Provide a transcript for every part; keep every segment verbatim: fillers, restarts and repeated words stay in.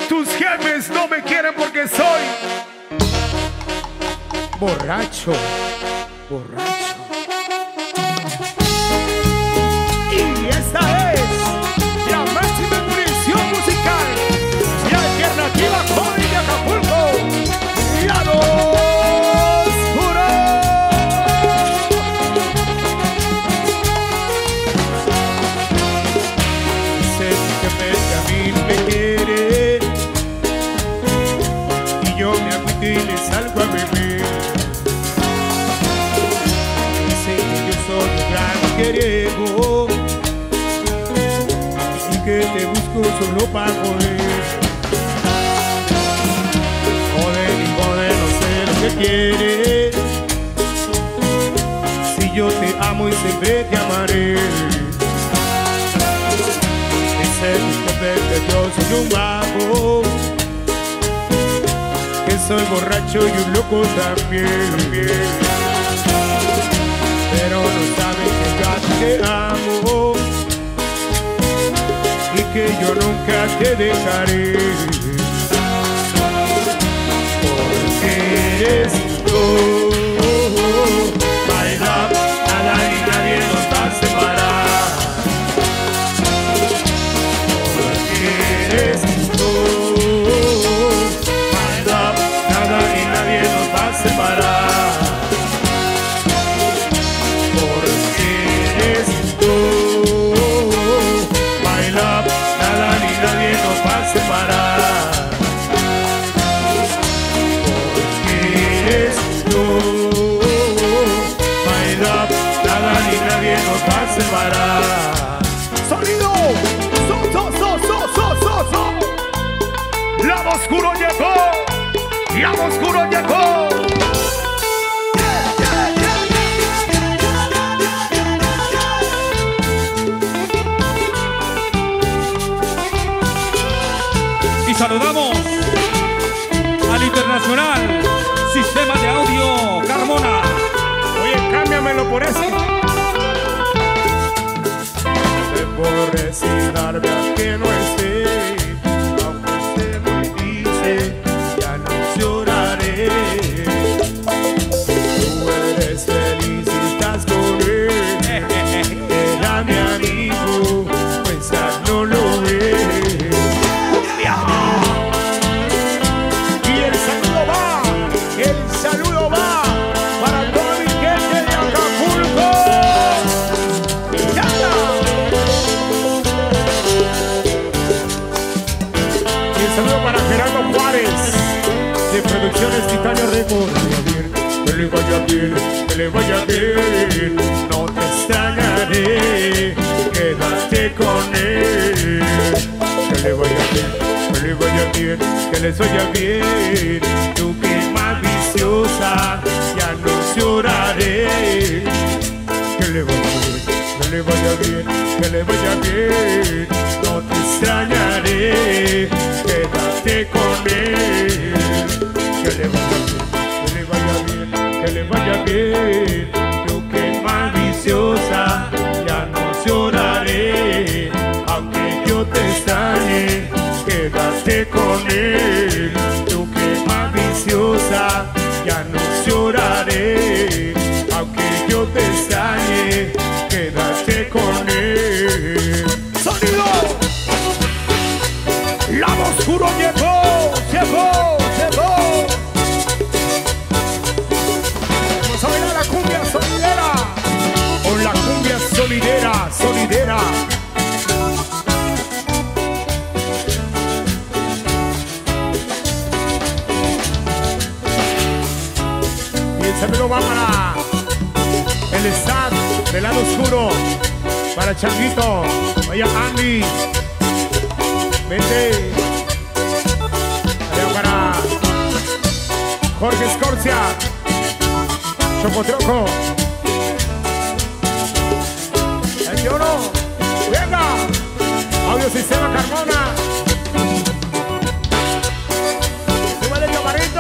tus jefes no me quieren porque soy borracho, borracho. Y esta es la máxima expresión musical y alternativa joven de Acapulco, Lado Oscuro. Sé que Benjamín me quiere y yo me agüito y le salgo a beber. Sé que yo soy un gran mujeriego y que te busco solo para joder. Joder y joder, no sé lo que quieres. Si yo te amo y siempre te amaré. Sé que yo soy un vago, que soy borracho y un loco también. Pero no sabes que yo a ti te amo y que yo nunca te dejaré, porque eres tú. My love, nada ni nadie nos va a separar. Porque eres tú. My love, nada ni nadie nos va a separar. Porque eres tú. My love, nada ni nadie nos va a separar. Porque eres tú. My love, nada ni nadie nos va a separar. ¡Sonido! ¡So, so, so, so, so, so, so! ¡Lado Oscuro llegó! ¡Lado Oscuro llegó! Y saludamos al Internacional Sistema de Audio Carmona. Oye, cámbiamelo por ese. Debo resignarme a que no esté, aunque usted me dice, ya no lloraré. Tú eres feliz y estás con él. Era mi amigo, pues ya no lo es. Y el saludo va, el saludo va para todo mi gente de Acapulco. ¡Yala! Y el saludo para Gerardo Juárez de Producciones Titanio Records. Que le vaya bien, que le vaya bien, no te extrañaré, quédate con él. Que le vaya bien, que le vaya bien, que les vaya bien. Tú que más viciosa, ya no lloraré. Que le vaya bien, que le vaya bien, que le vaya bien. No te extrañaré, quédate con él. Que le vaya bien, que le vaya bien, que le vaya bien. Tú que más viciosa, ya no lloraré. Aunque yo te extrañe, quédate con él. Tú que más viciosa, ya no lloraré. Aunque yo te extrañe, quédate con él. ¡Sonido! Lado Oscuro llegó, llegó, llegó. Vamos a bailar la cumbia sonidera. Con la cumbia sonidera, sonidera. Se me lo va para el staff del Lado Oscuro, para Changuito, vaya Andy, vente, allá para Jorge Escorcia, Chocotroco, el lloro, venga, Audio Sistema Carmona, súbale camarito.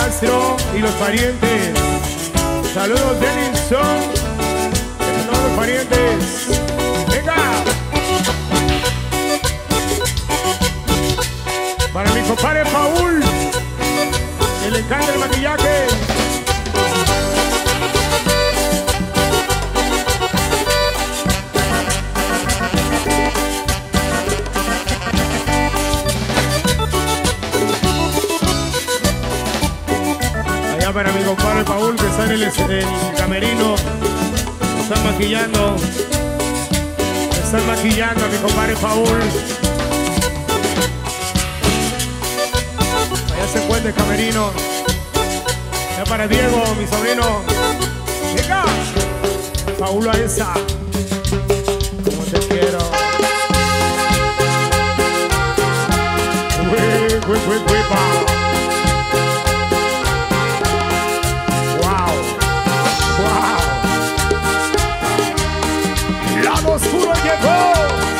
Castro y los parientes. Saludos Denison. Saludos los parientes. Venga. Para mi compadre Paul, que le encanta el maquillaje. Allá para mi compadre Paul, que está en el, el camerino. Me están maquillando. Me están maquillando a mi compadre Paul. Se encuentra el camerino. Ya para Diego, mi sobrino. Venga, Paula esa. Como te quiero. Uy, uy, uy, uy, pa. Wow, wow. Lado oscuro llegó.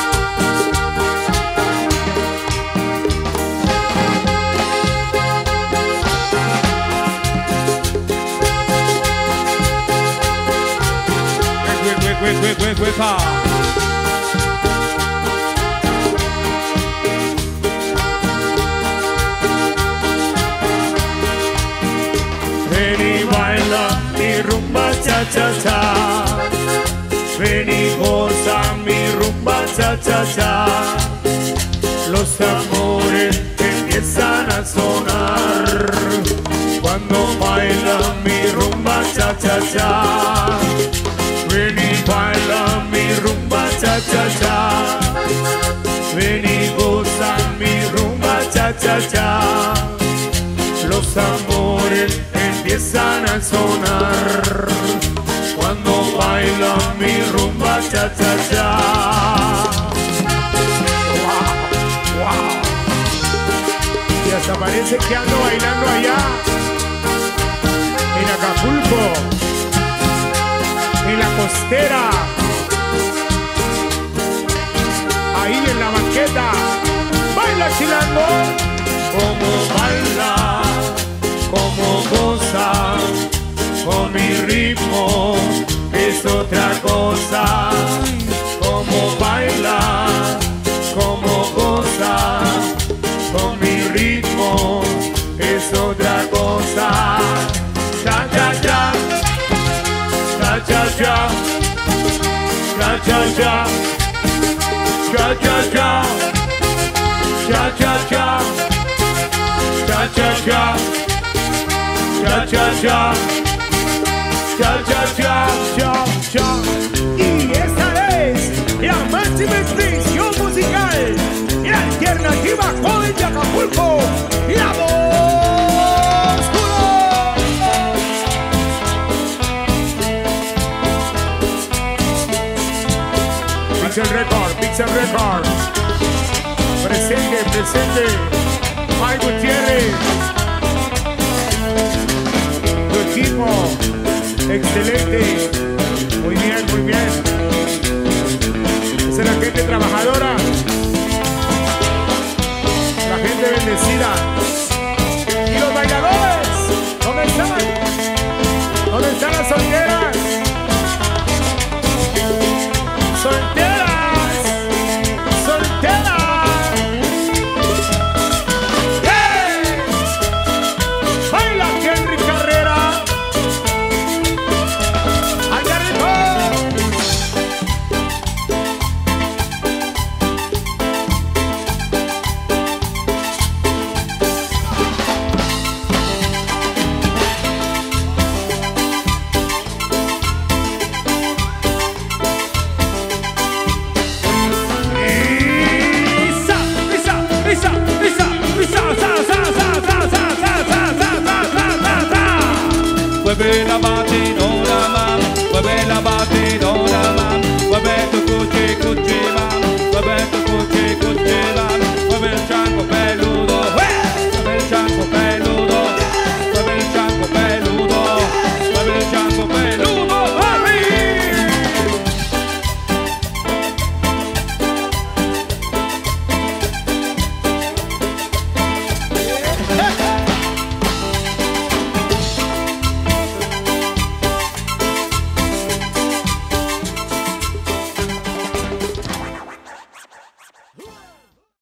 Ven y baila mi rumba cha cha cha. Ven y goza mi rumba cha cha cha. Los tambores empiezan a sonar cuando baila mi rumba cha cha cha. Ven y baila mi rumba cha cha cha. Ven y goza mi rumba cha cha cha. Los tambores empiezan a sonar cuando baila mi rumba cha cha cha. Wow, wow. Y hasta parece que ando bailando allá en Acapulco, en la costera, ahí en la banqueta. Baila chilango, como baila, como goza, con mi ritmo es otra cosa. Como baila, como goza, con mi ritmo es otra cosa. Cha cha cha. Cha cha cha, cha cha cha, cha cha cha, cha cha cha, cha cha cha, cha cha cha, cha cha cha, cha cha. Y esta es la máxima expresión musical, la alternativa joven de Acapulco, la voz. Pixel Record, Pixel Record. Presente, presente. Mike Gutiérrez. Tu equipo. Excelente. Muy bien, muy bien.